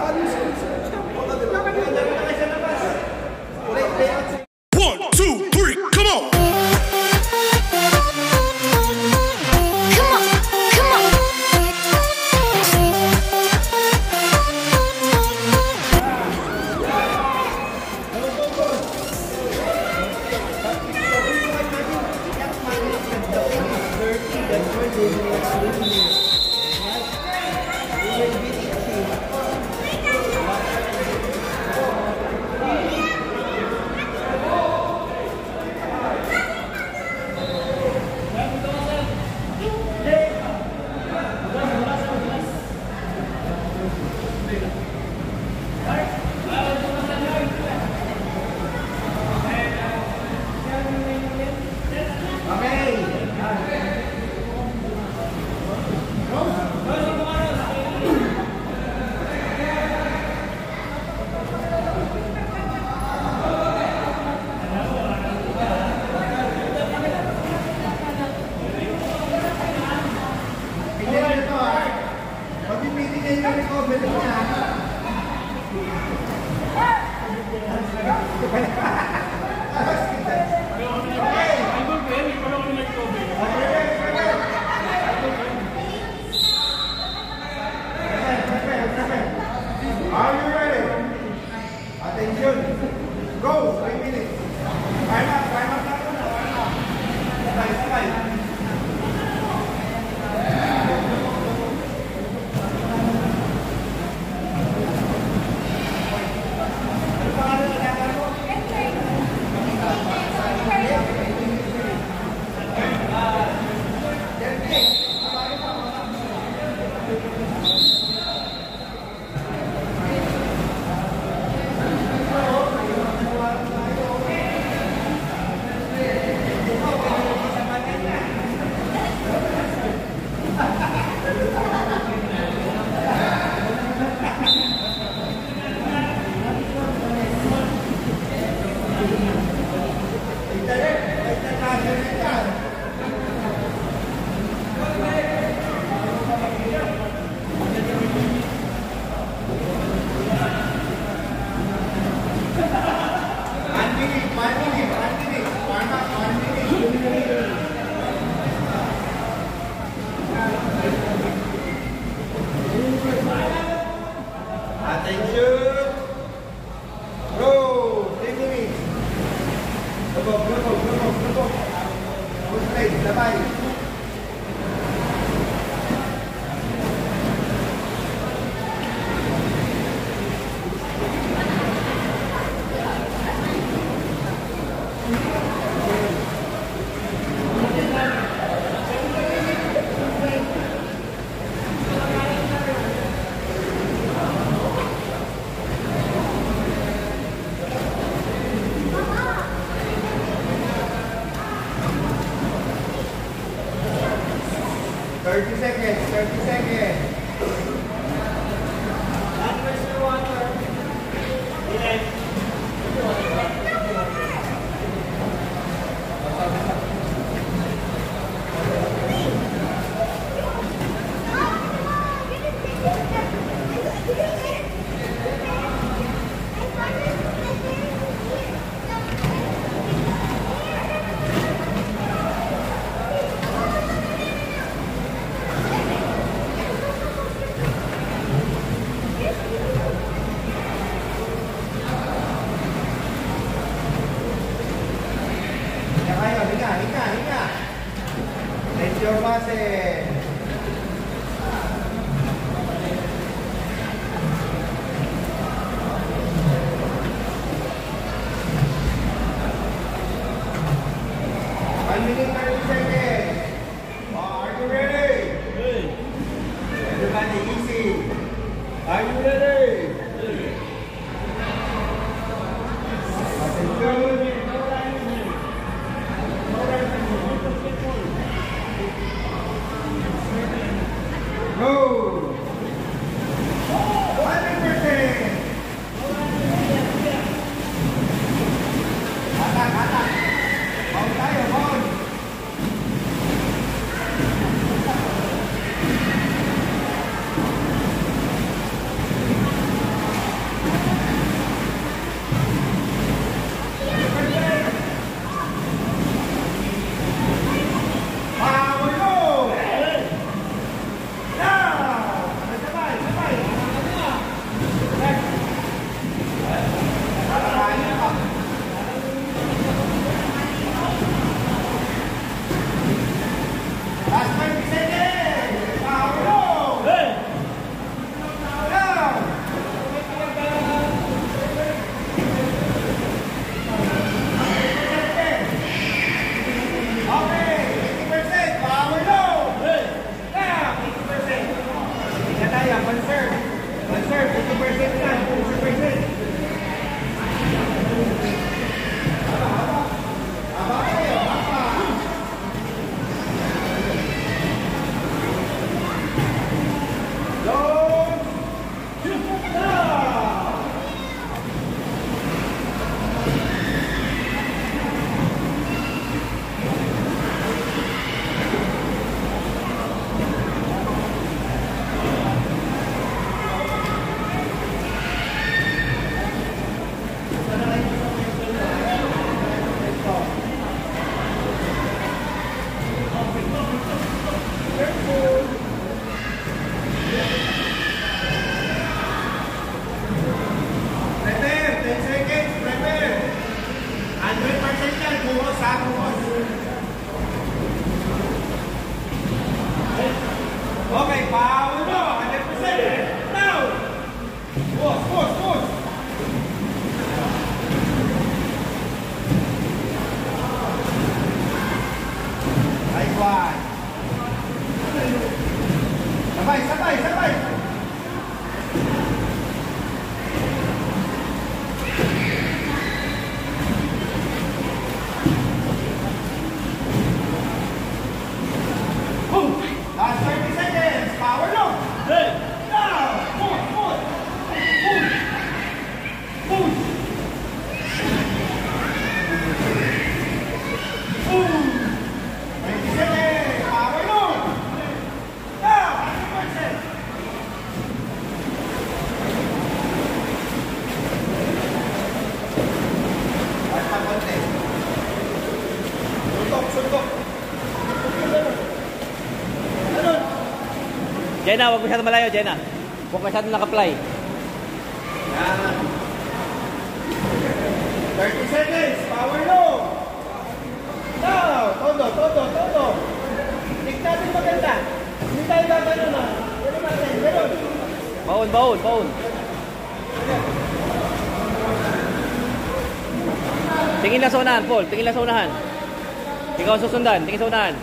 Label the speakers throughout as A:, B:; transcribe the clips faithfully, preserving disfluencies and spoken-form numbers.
A: One, two, three, come on!
B: thirty seconds, thirty seconds. Your base. One minute, thirty seconds. Are you ready? Ready. Everybody easy. Are you ready? Ready. Attention. Go! one hundred percent! Atak, atak! Bawang tayo, bawang! percent yan. fifty percent. Aba kayo, aba. Don't stop. Prepare, ten seconds, prepare. one hundred percent yan, buhos ha, buhos. Okay, power mo, one hundred percent. Now! Buhos, buhos, buhos. Nice one. Sabay, sabay, sabay. Last thirty seconds. Power low. Now. Push, push. Push. Push. Push. twenty seconds. Power low. Now. one hundred percent. Basta konti. Suntok, suntok.
A: Jenna, huwag masyado malayo, Jenna. Huwag masyado naka-fly.
B: Yan. thirty seconds. Power low. Now. Todo, todo, todo. Tig natin maganda. Hindi tayo gagano na. Pero natin. Meron.
A: Baon, baon, baon. Tingin lang sa unahan, Paul. Tingin lang sa unahan. Ikaw ang susundan. Tingin sa unahan.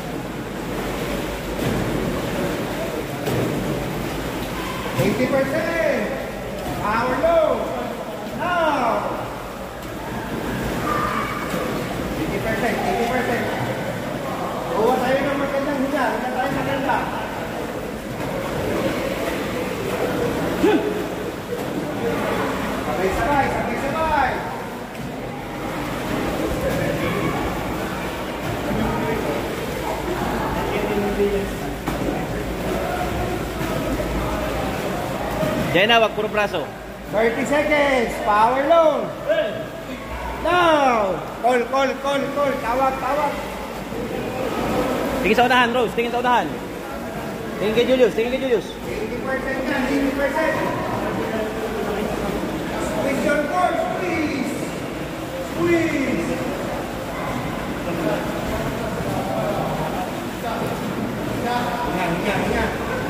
B: eighty percent. Power low. Now. eighty percent. eighty percent. Buwa tayo ng magandang higa. Higa tayo maganda. Sabay-sabay. Sabay-sabay.
A: Jenna, huwag puro braso.
B: thirty seconds. Power low. Now. Call, call, call, call. Tawag, tawag.
A: Tingin sa unahan, Rose. Tingin sa unahan. Tingin kay Julius. Tingin kay Julius.
B: eighty percent yan. eighty percent. Squeeze your core. Squeeze. Squeeze. Hinga, hinga, hinga.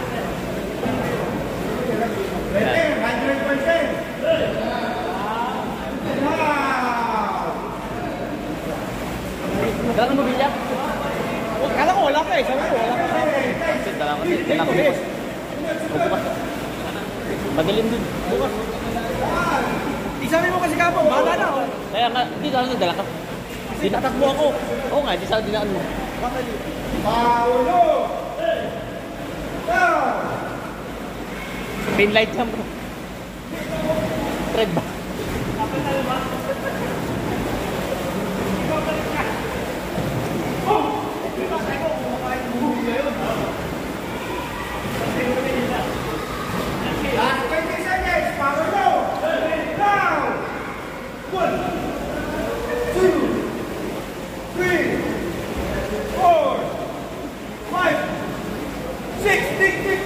B: Prepare, one hundred percent. Wow.
A: Kailangan mo bilya?
B: Kala ko wala ka eh. Sabi ko wala ka.
A: Kailangan kasi. Kailangan ko bukas. Bukas. Madilim dun. Bukas.
B: Isabi mo kasi kapo. Bahala na.
A: Kaya nga, hindi ka lang nagdala ka. Dinatakbo ako. Oo nga, di sa dinaan mo.
B: Paulo. Down.
A: Pinlight jump. Thread ba?
B: Last twenty seconds. Power low. Down. One. Two. Three. Four. Five. Six. Tick, tick.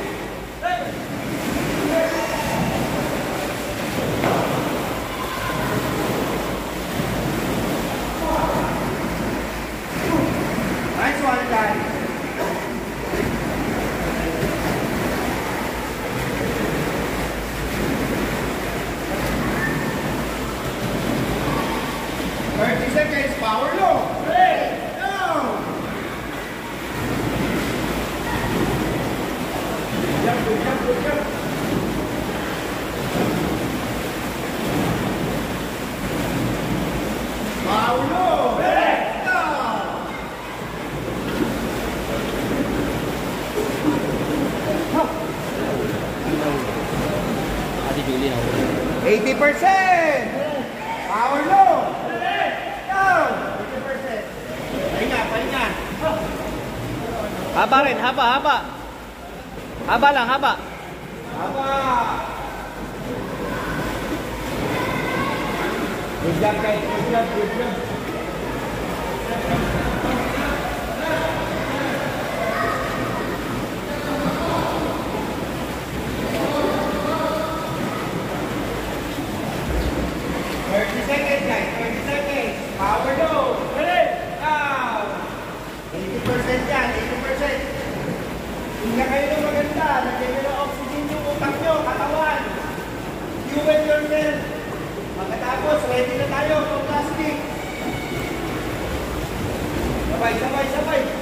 A: Pili na ako.
B: eighty percent! Power low! Down! eighty percent. Pahinga, pahinga.
A: Haba rin, haba, haba. Haba lang, haba.
B: Haba! Good job guys, good job, good job. thirty seconds guys, thirty seconds. Power low. Ready? Down. eighty percent yan, eighty percent. Hinga kayo ng maganda. Lagyan nyo ng oxygen yung utak nyo, katawan. Fuel yourself. Pagkatapos, ready na tayo for plastic. Sabay, sabay, sabay.